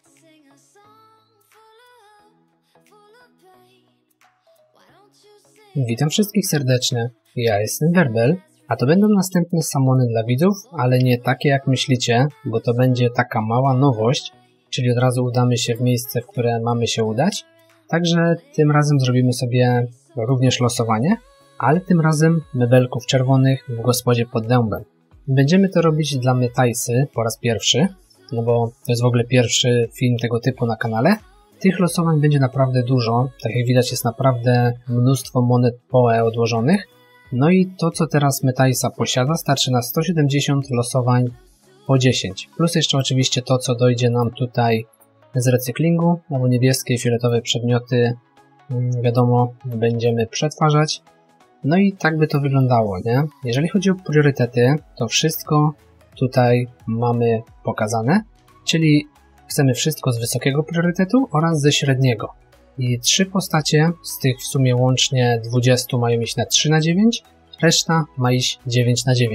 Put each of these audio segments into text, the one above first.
Witam wszystkich serdecznie, ja jestem Werbel, a to będą następne samony dla widzów, ale nie takie jak myślicie, bo to będzie taka mała nowość, czyli od razu udamy się w miejsce, w które mamy się udać. Także tym razem zrobimy sobie również losowanie, ale tym razem mebelków czerwonych w gospodzie pod dębem. Będziemy to robić dla Metajsy po raz pierwszy, no bo to jest w ogóle pierwszy film tego typu na kanale. Tych losowań będzie naprawdę dużo, tak jak widać jest naprawdę mnóstwo monet PoE odłożonych. No i to co teraz Metajsa posiada starczy na 170 losowań po 10. Plus jeszcze oczywiście to co dojdzie nam tutaj z recyklingu, no bo niebieskie i fioletowe przedmioty wiadomo będziemy przetwarzać. No i tak by to wyglądało, nie? Jeżeli chodzi o priorytety, to wszystko tutaj mamy pokazane, czyli chcemy wszystko z wysokiego priorytetu oraz ze średniego. I 3 postacie, z tych w sumie łącznie 20 mają iść na 3/9, reszta ma iść 9/9.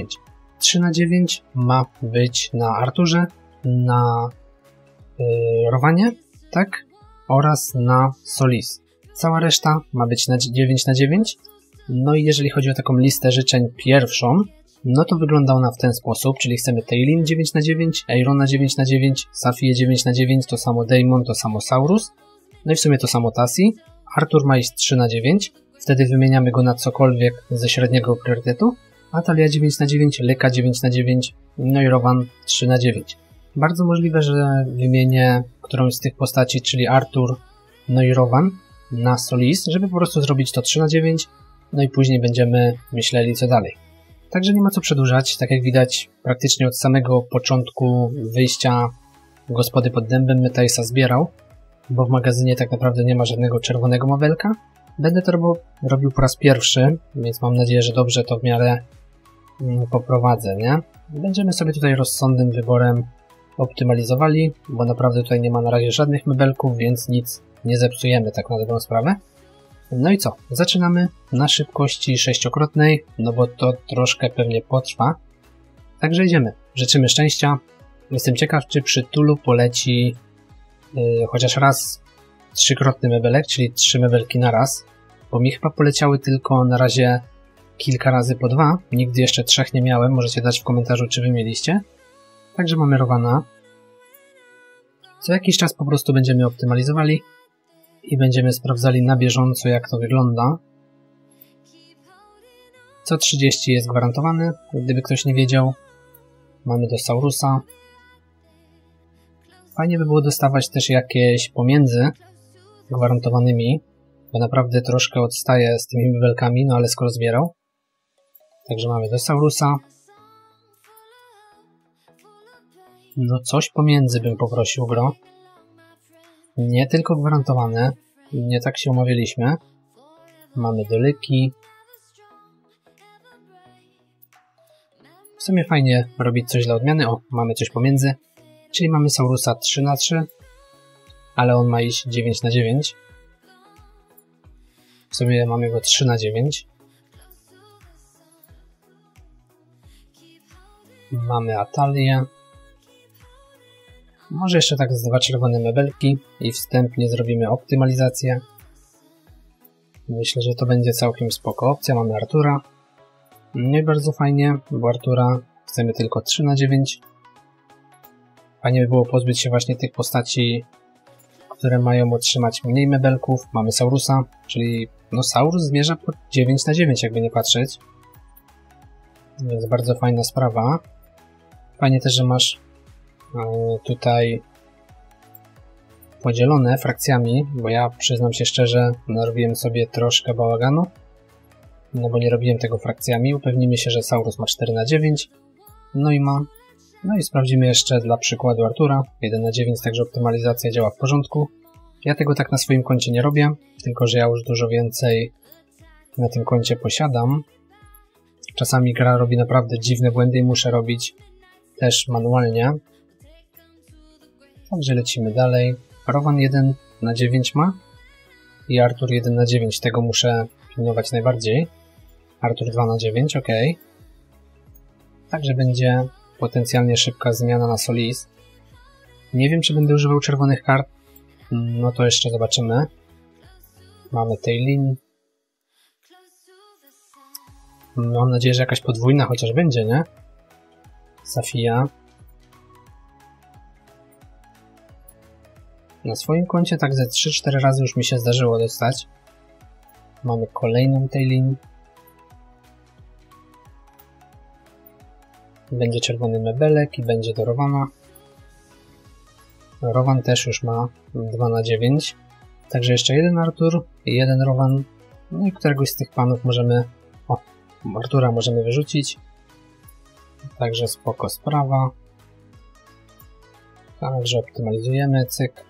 3/9 ma być na Arturze, na Rowanie, tak? Oraz na Solis. Cała reszta ma być na 9/9. No i jeżeli chodzi o taką listę życzeń pierwszą, no to wygląda ona w ten sposób, czyli chcemy Tailin 9/9, Aerona 9/9, Safię 9/9, to samo Daemon, to samo Saurus, no i w sumie to samo Tassi. Artur ma iść 3/9, wtedy wymieniamy go na cokolwiek ze średniego priorytetu, a Talia 9/9, Lyka 9/9, no i Rowan 3/9. Bardzo możliwe, że wymienię którąś z tych postaci, czyli Artur, no i Rowan na Solis, żeby po prostu zrobić to 3/9, no i później będziemy myśleli co dalej. Także nie ma co przedłużać, tak jak widać praktycznie od samego początku wyjścia gospody pod dębem Metajsa zbierał, bo w magazynie tak naprawdę nie ma żadnego czerwonego mebelka. Będę to robił po raz pierwszy, więc mam nadzieję, że dobrze to w miarę poprowadzę, nie? Będziemy sobie tutaj rozsądnym wyborem optymalizowali, bo naprawdę tutaj nie ma na razie żadnych mebelków, więc nic nie zepsujemy tak na dobrą sprawę. No i co? Zaczynamy na szybkości 6-krotnej, no bo to troszkę pewnie potrwa. Także idziemy. Życzymy szczęścia. Jestem ciekaw, czy przy Tulu poleci chociaż raz 3-krotny mebelek, czyli 3 mebelki na raz, bo mi chyba poleciały tylko na razie kilka razy po 2. Nigdy jeszcze 3 nie miałem. Możecie dać w komentarzu, czy wy mieliście. Także mamy Rowana. Co jakiś czas po prostu będziemy optymalizowali i będziemy sprawdzali na bieżąco, jak to wygląda. Co 30 jest gwarantowane, gdyby ktoś nie wiedział. Mamy do Saurusa. Fajnie by było dostawać też jakieś pomiędzy gwarantowanymi, bo naprawdę troszkę odstaję z tymi mebelkami, no ale skoro zbierał. Także mamy do Saurusa. No coś pomiędzy bym poprosił, bro. Nie tylko gwarantowane, nie tak się umawialiśmy. Mamy do Lyki. W sumie fajnie robić coś dla odmiany. O, mamy coś pomiędzy. Czyli mamy Saurusa 3/3, ale on ma iść 9/9. W sumie mamy go 3/9. Mamy Atalię. Może jeszcze tak z 2 czerwone mebelki i wstępnie zrobimy optymalizację. Myślę, że to będzie całkiem spoko opcja. Mamy Artura. No i bardzo fajnie, bo Artura chcemy tylko 3/9. Fajnie by było pozbyć się właśnie tych postaci, które mają otrzymać mniej mebelków. Mamy Saurusa, czyli no Saurus zmierza po 9/9, jakby nie patrzeć. Więc bardzo fajna sprawa. Fajnie też, że masz tutaj podzielone frakcjami, bo ja przyznam się szczerze, narobiłem sobie troszkę bałaganu, no bo nie robiłem tego frakcjami. Upewnimy się, że Saurus ma 4/9, no i sprawdzimy jeszcze dla przykładu Artura 1/9, także optymalizacja działa w porządku. Ja tego tak na swoim koncie nie robię, tylko że ja już dużo więcej na tym koncie posiadam. Czasami gra robi naprawdę dziwne błędy i muszę robić też manualnie. Także lecimy dalej. Rowan 1/9 ma i Artur 1/9. Tego muszę pilnować najbardziej. Artur 2/9, ok. Także będzie potencjalnie szybka zmiana na Solis. Nie wiem, czy będę używał czerwonych kart. No to jeszcze zobaczymy. Mamy Tailin. Mam nadzieję, że jakaś podwójna chociaż będzie, nie? Safia. Na swoim koncie tak ze 3-4 razy już mi się zdarzyło dostać. Mamy kolejną Tailin. Będzie czerwony mebelek i będzie do Rowana. Rowan też już ma 2/9. Także jeszcze jeden Artur i jeden Rowan. No i któregoś z tych panów możemy... O, Artura możemy wyrzucić. Także spoko sprawa. Także optymalizujemy, cyk.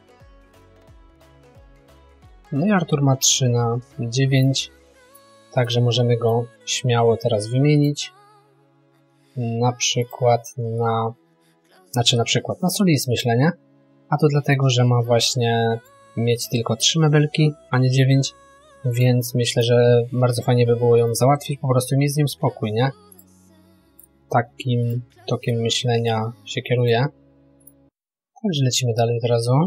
No i Artur ma 3/9. Także możemy go śmiało teraz wymienić. Na przykład na Solis, myślę, nie? A to dlatego, że ma właśnie mieć tylko 3 mebelki, a nie 9, więc myślę, że bardzo fajnie by było ją załatwić, po prostu mieć z nim spokój, nie? Takim tokiem myślenia się kieruję. Także lecimy dalej od razu.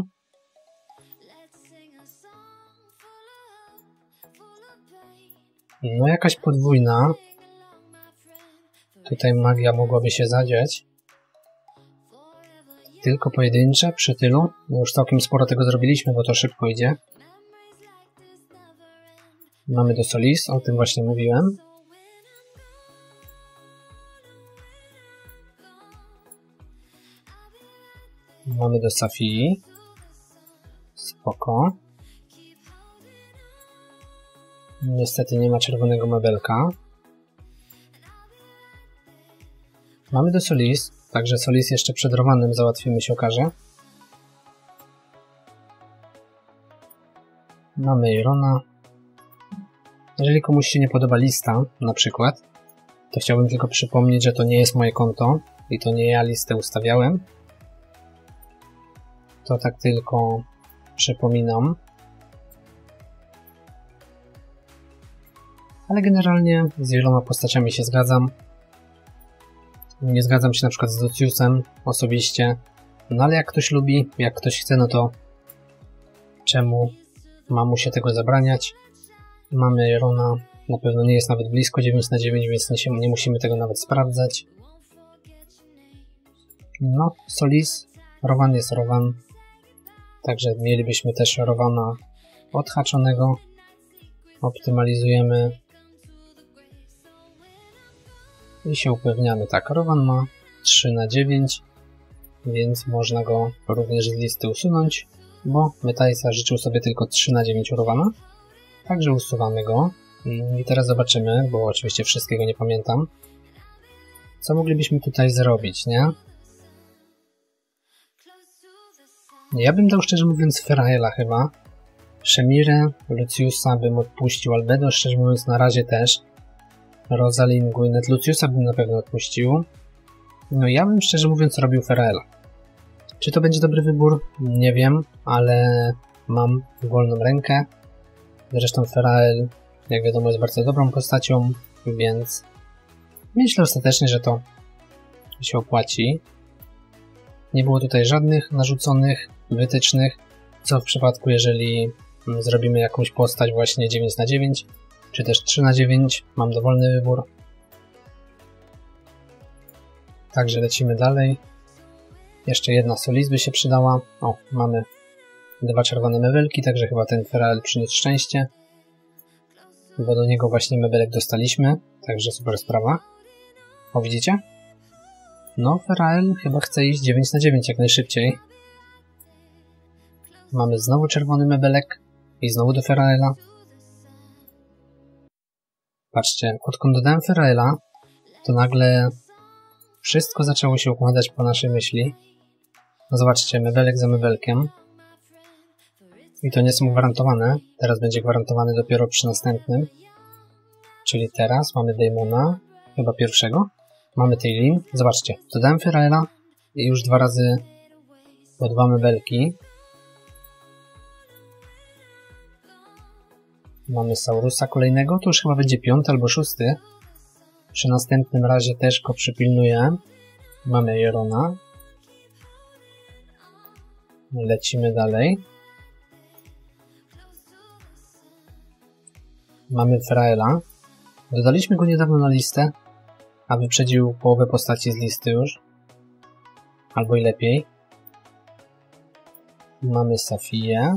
No jakaś podwójna. Tutaj magia mogłaby się zadziać. Tylko pojedyncze przy tylu. No już całkiem sporo tego zrobiliśmy, bo to szybko idzie. Mamy do Solis, o tym właśnie mówiłem. Mamy do Safii. Spoko. Niestety nie ma czerwonego mebelka. Mamy do Solis, także Solis jeszcze przed Rowanem załatwimy, się okaże. Mamy Irona. Jeżeli komuś się nie podoba lista, na przykład, to chciałbym tylko przypomnieć, że to nie jest moje konto i to nie ja listę ustawiałem. To tak tylko przypominam. Ale generalnie z wieloma postaciami się zgadzam. Nie zgadzam się na przykład z Luciusem osobiście. No ale jak ktoś lubi, jak ktoś chce, no to czemu ma mu się tego zabraniać? Mamy Irona, na pewno nie jest nawet blisko 9/9, więc nie musimy tego nawet sprawdzać. No, Solis, Rowan jest Rowan. Także mielibyśmy też Rowana odhaczonego. Optymalizujemy. I się upewniamy. Tak, Rowan ma 3/9, więc można go również z listy usunąć, bo Metajsa życzył sobie tylko 3/9 Rowana. Także usuwamy go. I teraz zobaczymy, bo oczywiście wszystkiego nie pamiętam, co moglibyśmy tutaj zrobić, nie? Ja bym dał, szczerze mówiąc, Feraela chyba. Shemirę, Luciusa bym odpuścił, Albedo szczerze mówiąc na razie też. Rosalind, Gwyneth, Luciusa bym na pewno odpuścił. No ja bym szczerze mówiąc robił Feraela. Czy to będzie dobry wybór? Nie wiem, ale mam wolną rękę. Zresztą Ferael, jak wiadomo, jest bardzo dobrą postacią, więc myślę ostatecznie, że to się opłaci. Nie było tutaj żadnych narzuconych wytycznych, co w przypadku, jeżeli zrobimy jakąś postać właśnie 9/9, czy też 3/9, mam dowolny wybór. Także lecimy dalej. Jeszcze jedna Solis by się przydała. O, mamy 2 czerwone mebelki, także chyba ten Ferael przyniósł szczęście, bo do niego właśnie mebelek dostaliśmy, także super sprawa. O, widzicie? No, Ferael chyba chce iść 9/9 jak najszybciej. Mamy znowu czerwony mebelek i znowu do Feraela. Patrzcie, odkąd dodałem Feraela, to nagle wszystko zaczęło się układać po naszej myśli. No zobaczcie, mebelek za mebelkiem. I to nie są gwarantowane. Teraz będzie gwarantowany dopiero przy następnym. Czyli teraz mamy Daemona, chyba pierwszego. Mamy Tailin. Zobaczcie, dodałem Feraela i już 2 razy po 2 mebelki. Mamy Saurusa kolejnego, to już chyba będzie 5. albo 6. Przy następnym razie też go przypilnuję. Mamy Irona. Lecimy dalej. Mamy Feraela. Dodaliśmy go niedawno na listę, a wyprzedził połowę postaci z listy już. Albo i lepiej. Mamy Safię.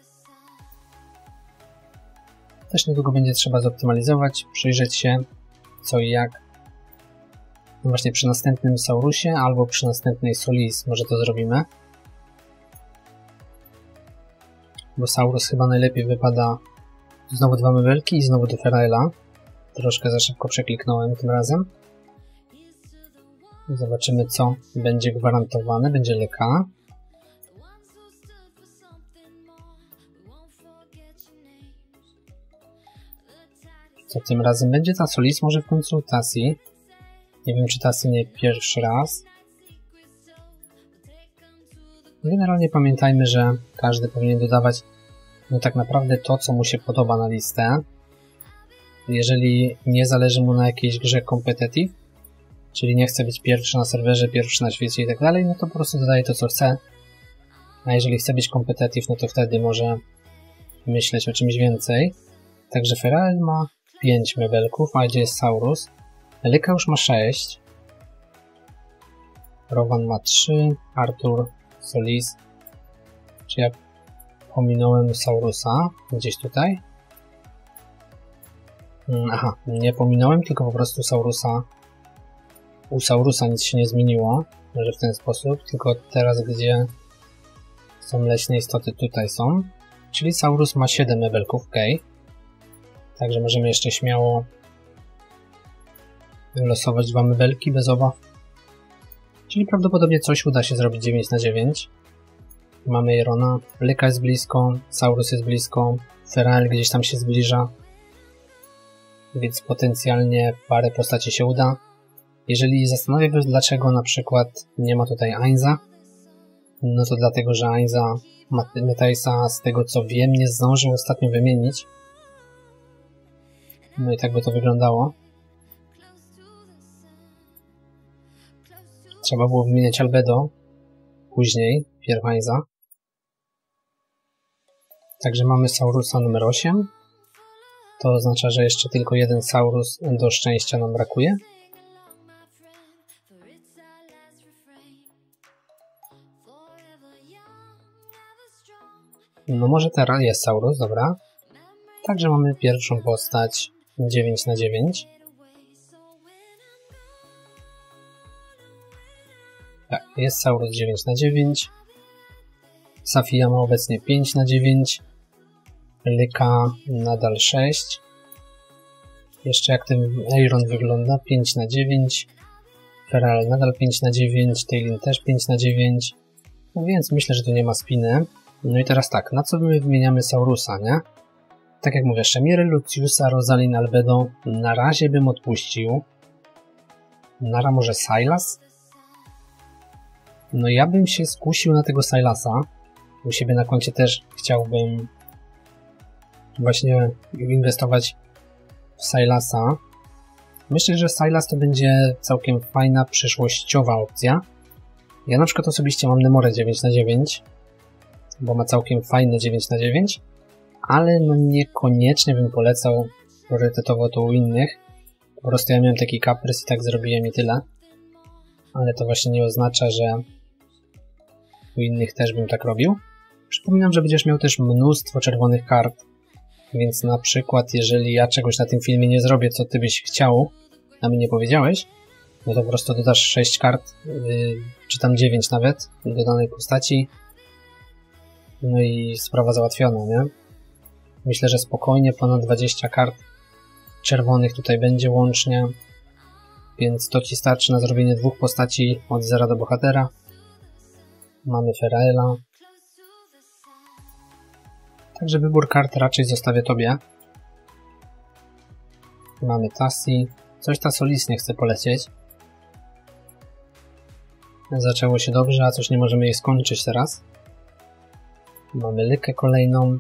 Też niedługo będzie trzeba zoptymalizować, przyjrzeć się co i jak. No właśnie przy następnym Saurusie albo przy następnej Solis może to zrobimy. Bo Saurus chyba najlepiej wypada. Znowu 2 mebelki i znowu do Feraela. Troszkę za szybko przekliknąłem tym razem. Zobaczymy co będzie gwarantowane. Będzie Leka. Co tym razem będzie ta Solis może w konsultacji. Nie wiem czy Tassi nie pierwszy raz. Generalnie pamiętajmy, że każdy powinien dodawać no tak naprawdę to, co mu się podoba na listę. Jeżeli nie zależy mu na jakiejś grze competitive, czyli nie chce być pierwszy na serwerze, pierwszy na świecie i tak dalej, no to po prostu dodaje to, co chce. A jeżeli chce być competitive, no to wtedy może myśleć o czymś więcej. Także Ferael ma 5 mebelków, a gdzie jest Saurus? Leka już ma 6. Rowan ma 3, Arthur, Solis. Czy ja pominąłem Saurusa gdzieś tutaj? Aha, nie pominąłem, tylko po prostu Saurusa. U Saurusa nic się nie zmieniło, że w ten sposób, tylko teraz gdzie są leśne istoty, tutaj są. Czyli Saurus ma 7 mebelków, ok. Także możemy jeszcze śmiało losować 2 mebelki bez obaw. Czyli prawdopodobnie coś uda się zrobić 9 na 9. Mamy Irona, Leka jest blisko, Saurus jest blisko, Ferael gdzieś tam się zbliża. Więc potencjalnie parę postaci się uda. Jeżeli zastanawiam się, dlaczego na przykład nie ma tutaj Ainza, no to dlatego, że Ainza Matejsa, z tego co wiem, nie zdążył ostatnio wymienić. No i tak by to wyglądało. Trzeba było wymieniać Albedo później, pierw Ainza. Także mamy Saurusa numer 8. To oznacza, że jeszcze tylko jeden Saurus do szczęścia nam brakuje. No może teraz jest Saurus, dobra. Także mamy pierwszą postać 9 na 9. Tak, jest Saurus 9 na 9. Safia ma obecnie 5 na 9. Leka nadal 6. Jeszcze jak ten Eiron wygląda, 5 na 9. Ferael nadal 5 na 9. Tailin też 5 na 9. No więc myślę, że tu nie ma spiny. No i teraz tak, na co my wymieniamy Saurusa, nie? Tak jak mówię, Shemiry, Luciusa, Rosalyn, Albedo na razie bym odpuścił. Nara może Sylas? No ja bym się skusił na tego Sylasa. U siebie na koncie też chciałbym właśnie inwestować w Sylasa. Myślę, że Sylas to będzie całkiem fajna, przyszłościowa opcja. Ja na przykład osobiście mam Nemorę 9 na 9, bo ma całkiem fajne 9 na 9, ale no niekoniecznie bym polecał priorytetowo to u innych. Po prostu ja miałem taki kaprys i tak zrobiłem i tyle. Ale to właśnie nie oznacza, że u innych też bym tak robił. Przypominam, że będziesz miał też mnóstwo czerwonych kart, więc na przykład jeżeli ja czegoś na tym filmie nie zrobię, co ty byś chciał, a mi nie powiedziałeś, no to po prostu dodasz 6 kart, czy tam 9 nawet, do danej postaci. No i sprawa załatwiona, nie? Myślę, że spokojnie ponad 20 kart czerwonych tutaj będzie łącznie, więc to ci starczy na zrobienie 2 postaci od zera do bohatera. Mamy Feraela. Także wybór kart raczej zostawię tobie. Mamy Tassi. Coś ta Solis nie chce polecieć. Zaczęło się dobrze, a coś nie możemy jej skończyć teraz. Mamy Lekę kolejną.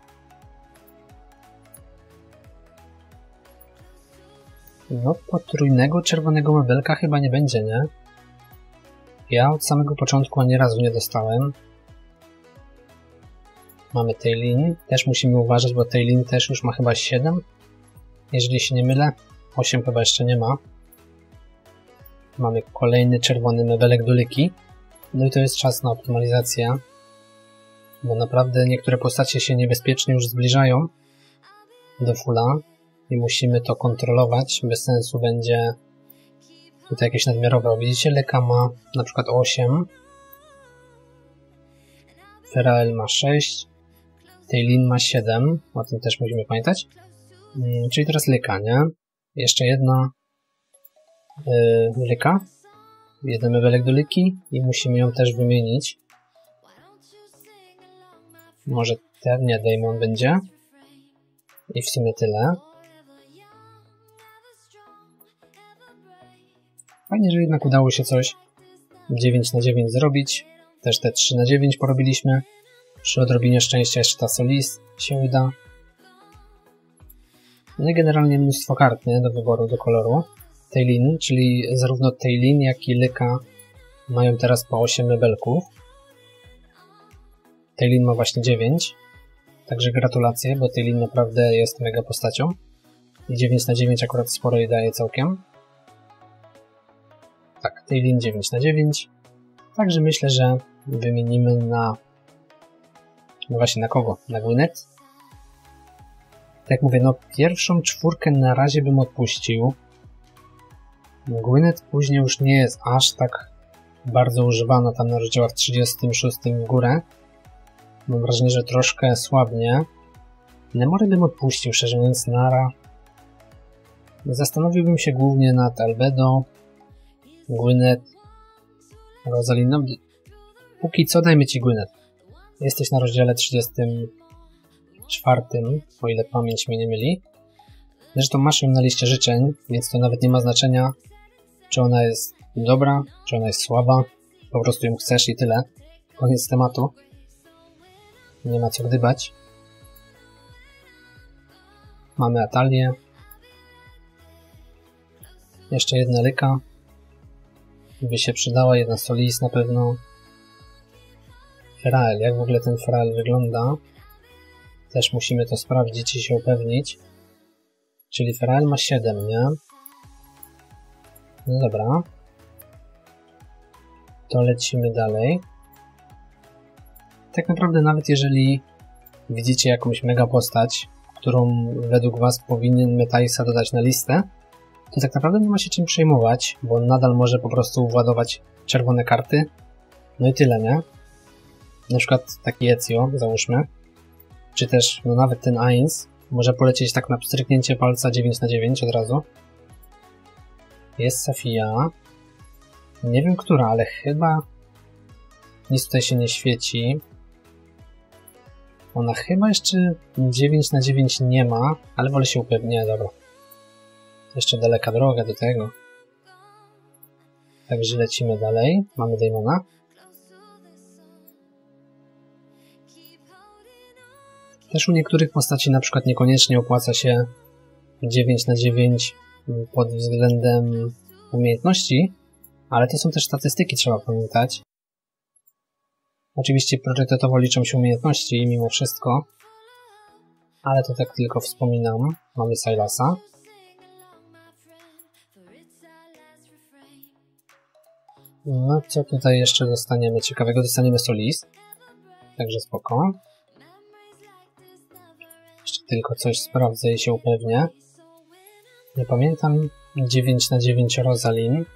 No potrójnego czerwonego mebelka chyba nie będzie, nie? Ja od samego początku ani razu nie dostałem. Mamy Tailin, też musimy uważać, bo Tailin też już ma chyba 7, jeżeli się nie mylę. 8 chyba jeszcze nie ma. Mamy kolejny czerwony mebelek do Lyki. No i to jest czas na optymalizację, bo naprawdę niektóre postacie się niebezpiecznie już zbliżają do fulla i musimy to kontrolować. Bez sensu będzie tutaj jakieś nadmiarowe. Widzicie, Lyka ma na przykład 8, Ferael ma 6, Tailin ma 7, o tym też musimy pamiętać. Czyli teraz Lyka, nie? Jeszcze jedna Lyka. Jeden mebelek do Lyki i musimy ją też wymienić. Może ten, nie, Daemon będzie. I w sumie tyle. Fajnie, że jednak udało się coś 9/9 zrobić. Też te 3/9 porobiliśmy. Przy odrobinie szczęścia jeszcze ta Solis się uda. No i generalnie mnóstwo kart, nie? Do wyboru, do koloru. Tailin, czyli zarówno Tailin, jak i Lyka mają teraz po 8 mebelków. Tailin ma właśnie 9. Także gratulacje, bo Tailin naprawdę jest mega postacią. I 9/9 akurat sporo jej daje całkiem. Tak, Tailin 9/9. Także myślę, że wymienimy na... No właśnie, na kogo? Na Gwyneth? Tak jak mówię, no pierwszą czwórkę na razie bym odpuścił. Gwyneth później już nie jest aż tak bardzo używana tam na rozdziałach 36 w górę. Mam wrażenie, że troszkę słabnie. Nemory bym odpuścił, szczerze mówiąc, Nara. Zastanowiłbym się głównie nad Albedo, Gwyneth, Rosalind. No, póki co dajmy ci Gwyneth. Jesteś na rozdziale 34, o ile pamięć mnie nie myli. Zresztą masz ją na liście życzeń, więc to nawet nie ma znaczenia, czy ona jest dobra, czy ona jest słaba. Po prostu ją chcesz i tyle. Koniec tematu. Nie ma co gdybać. Mamy Atalię. Jeszcze jedna Lyka. By się przydała, jedna Solis na pewno. Ferael, jak w ogóle ten Ferael wygląda? Też musimy to sprawdzić i się upewnić. Czyli Ferael ma 7, nie? No dobra. To lecimy dalej. Tak naprawdę nawet jeżeli widzicie jakąś mega postać, którą według was powinien Metaisa dodać na listę, to tak naprawdę nie ma się czym przejmować, bo on nadal może po prostu władować czerwone karty. No i tyle, nie? Na przykład taki Ezio, załóżmy. Czy też, no nawet ten Ainz może polecieć tak na pstryknięcie palca 9/9 od razu. Jest Safia. Nie wiem która, ale chyba nic tutaj się nie świeci. Ona chyba jeszcze 9/9 nie ma, ale wolę się upewnić. Dobra. Jeszcze daleka droga do tego. Także lecimy dalej. Mamy Daemona. Też u niektórych postaci na przykład niekoniecznie opłaca się 9/9 pod względem umiejętności, ale to są też statystyki, trzeba pamiętać. Oczywiście priorytetowo liczą się umiejętności mimo wszystko, ale to tak tylko wspominam. Mamy Sylasa. No co tutaj jeszcze dostaniemy ciekawego? Dostaniemy Solis, także spoko. Jeszcze tylko coś sprawdzę i się upewnię. Nie pamiętam. 9/9 Rosalind.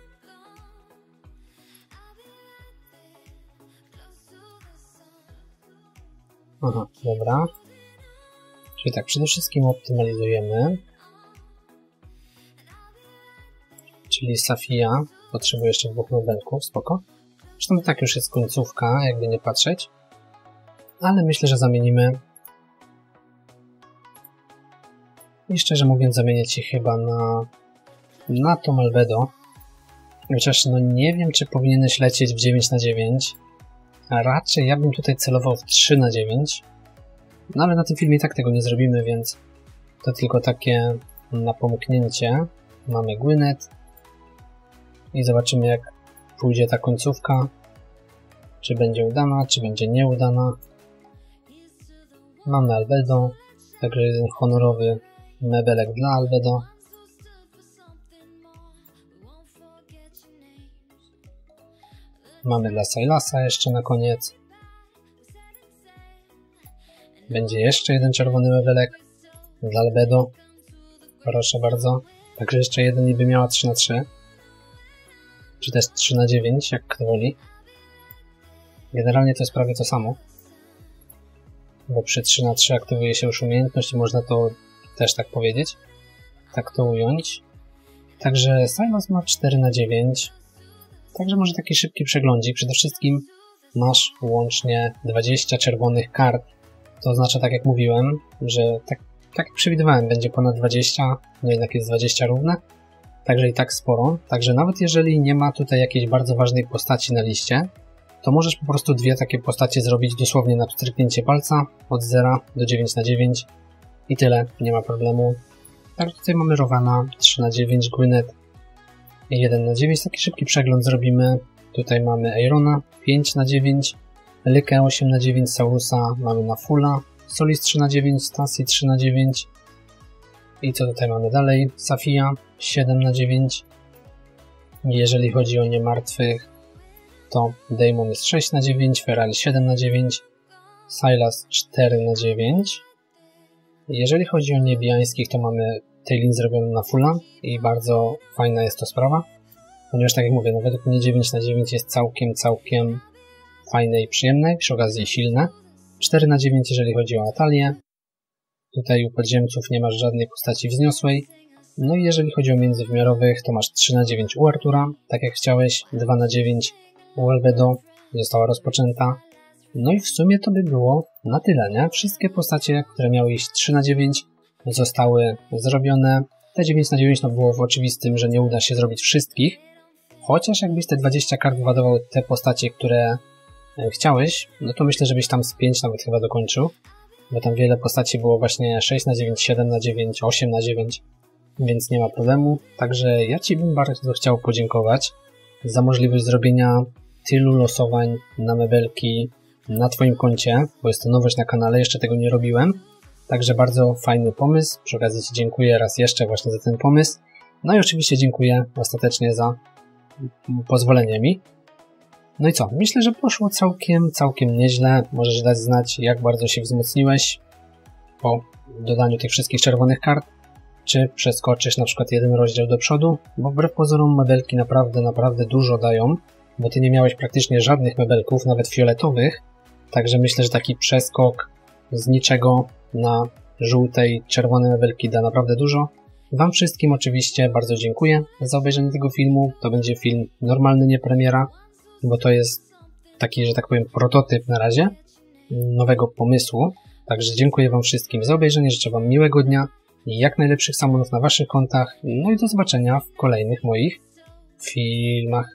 Aha, dobra. Czyli tak, przede wszystkim optymalizujemy. Czyli Safia potrzebuje jeszcze 2 mebelków, spoko. Zresztą tak już jest końcówka, jakby nie patrzeć. Ale myślę, że zamienimy. I szczerze mówiąc zamienię ci chyba na tą Albedo. Chociaż no nie wiem, czy powinieneś lecieć w 9/9. A raczej ja bym tutaj celował w 3/9. No ale na tym filmie i tak tego nie zrobimy, więc to tylko takie napomknięcie. Mamy Gwyneth. I zobaczymy, jak pójdzie ta końcówka. Czy będzie udana, czy będzie nieudana. Mamy Albedo, także jeden honorowy mebelek dla Albedo. Mamy dla Sylasa jeszcze na koniec. Będzie jeszcze jeden czerwony mebelek dla Albedo. Proszę bardzo. Także jeszcze jeden i by miała 3×3. Czy też 3×9, jak kto woli. Generalnie to jest prawie to samo. Bo przy 3×3 aktywuje się już umiejętność i można to też tak powiedzieć. Tak to ująć. Także Sylas ma 4×9. Także może taki szybki przeglądzik. Przede wszystkim masz łącznie 20 czerwonych kart. To oznacza, tak jak mówiłem, że tak jak przewidywałem, będzie ponad 20, no jednak jest 20 równe. Także i tak sporo. Także nawet jeżeli nie ma tutaj jakiejś bardzo ważnej postaci na liście, to możesz po prostu dwie takie postacie zrobić dosłownie na pstryknięcie palca od 0 do 9×9 i tyle, nie ma problemu. Także tutaj mamy Rovana 3×9, Gwyneth 1×9, taki szybki przegląd zrobimy. Tutaj mamy Aerona 5×9, Lykę 8×9, Saurusa mamy na fulla, Solis 3×9, Stasi 3×9 i co tutaj mamy dalej? Safia 7×9. Jeżeli chodzi o niemartwych, to Daemon jest 6×9, Ferrari 7×9, Sylas 4×9. Jeżeli chodzi o niebiańskich, to mamy Tailin zrobiony na fulla i bardzo fajna jest to sprawa, ponieważ tak jak mówię, no według mnie 9×9 jest całkiem fajne i przyjemne, przy okazji silne. 4×9 jeżeli chodzi o Natalię. Tutaj u podziemców nie masz żadnej postaci wzniosłej. No i jeżeli chodzi o międzywymiarowych, to masz 3×9 u Artura, tak jak chciałeś, 2×9 u Albedo, została rozpoczęta. No i w sumie to by było na tyle, nie? Wszystkie postacie, które miały iść 3×9 zostały zrobione. Te 9×9 no było oczywistym, że nie uda się zrobić wszystkich, chociaż jakbyś te 20 kart wyładował te postacie, które chciałeś, no to myślę, żebyś tam z 5 nawet chyba dokończył, bo tam wiele postaci było właśnie 6×9, 7×9, 8×9, więc nie ma problemu. Także ja Ci bym bardzo chciał podziękować za możliwość zrobienia tylu losowań na mebelki na Twoim koncie, bo jest to nowość na kanale, jeszcze tego nie robiłem. Także bardzo fajny pomysł. Przy okazji Ci dziękuję raz jeszcze właśnie za ten pomysł. No i oczywiście dziękuję ostatecznie za pozwolenie mi. No i co? Myślę, że poszło całkiem nieźle. Możesz dać znać, jak bardzo się wzmocniłeś po dodaniu tych wszystkich czerwonych kart. Czy przeskoczysz na przykład jeden rozdział do przodu, bo wbrew pozorom mebelki naprawdę dużo dają, bo Ty nie miałeś praktycznie żadnych mebelków, nawet fioletowych. Także myślę, że taki przeskok z niczego na żółtej, czerwone mebelki da naprawdę dużo. Wam wszystkim oczywiście bardzo dziękuję za obejrzenie tego filmu. To będzie film normalny, nie premiera, bo to jest taki, że tak powiem, prototyp na razie nowego pomysłu. Także dziękuję Wam wszystkim za obejrzenie, życzę Wam miłego dnia i jak najlepszych samonów na Waszych kontach. No i do zobaczenia w kolejnych moich filmach.